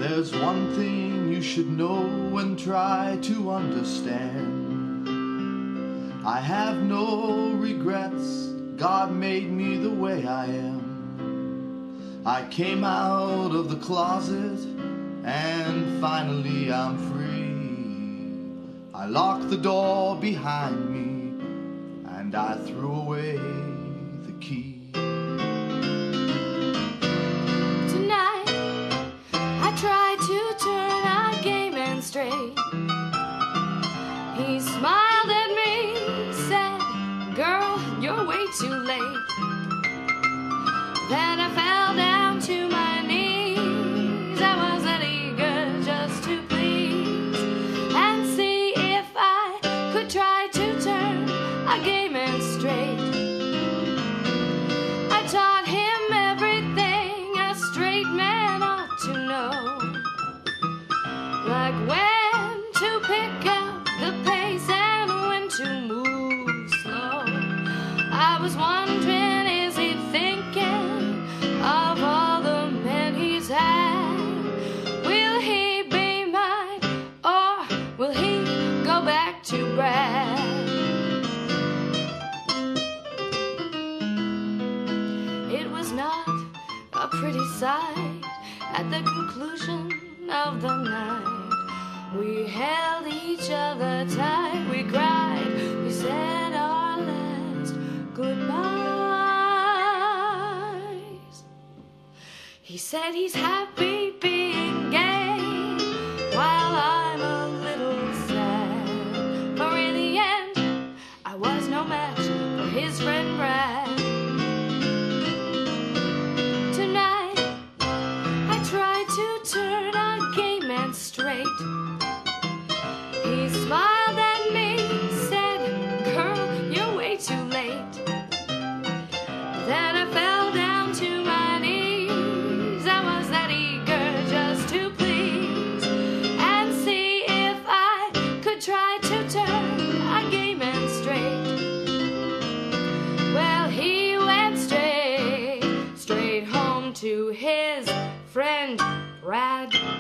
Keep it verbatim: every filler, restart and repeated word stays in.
There's one thing you should know and try to understand. I have no regrets. God made me the way I am. I came out of the closet and finally I'm free. I locked the door behind me and I threw away the key. Straight. He smiled at me, said, "Girl, you're way too late." Then I fell down to my knees. I wasn't eager just to please and see if I could try to turn a gay man straight. I taught him everything a straight man ought to know, like when to pick up the pace and when to move slow. I was wondering, is he thinking of all the men he's had? Will he be mine or will he go back to Brad? It was not a pretty sight at the conclusion of the night. We held each other tight, we cried, we said our last goodbyes. He said he's happy being gay, while I'm a little sad, for in the end, I was no match for his friend Brad. Tonight, I tried to turn a gay man straight. He smiled at me, said, "Girl, you're way too late." Then I fell down to my knees. I was that eager just to please and see if I could try to turn a gay man straight. Well, he went straight, straight home to his friend Brad.